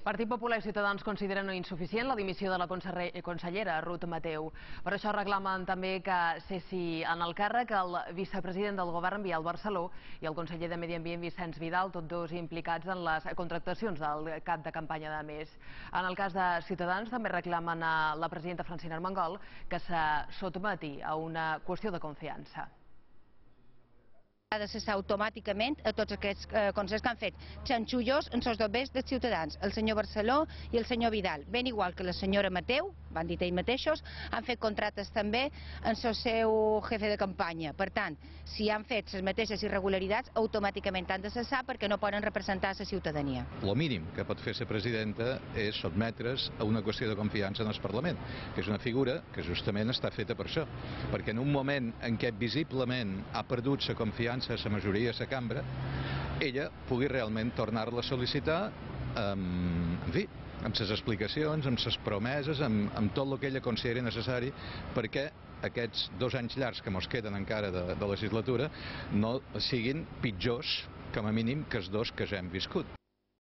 Partit Popular i Ciutadans consideren insuficient la dimissió de la consellera Ruth Mateu. Per això reclamen també que cessi en el càrrec el vicepresident del govern, Biel Barceló, i el conseller de Medi Ambient, Vicenç Vidal, tots dos implicats en les contractacions del cap de campanya de Més. En el cas de Ciutadans també reclamen a la presidenta Francina Armengol que se sotmeti a una qüestió de confiança. Ha de cessar automàticament a tots aquests consellers que han fet xanxullos en els doblers dels ciutadans, el senyor Barceló i el senyor Vidal. Ben igual que la senyora Mateu, van dir ells mateixos, han fet contractes també en el seu jefe de campanya. Per tant, si han fet les mateixes irregularitats, automàticament han de cessar perquè no poden representar la ciutadania. El mínim que pot fer la presidenta és sotmetre's a una qüestió de confiança en el Parlament, que és una figura que justament està feta per això, perquè en un moment en què visiblement ha perdut la confiança a la majoria de la cambra, ella pugui realment tornar-la a sol·licitar, en fi, amb les explicacions, amb les promeses, amb tot el que ella consideri necessari perquè aquests 2 anys llargs que ens queden encara de legislatura no siguin pitjors, com a mínim, que els 2 que ja hem viscut.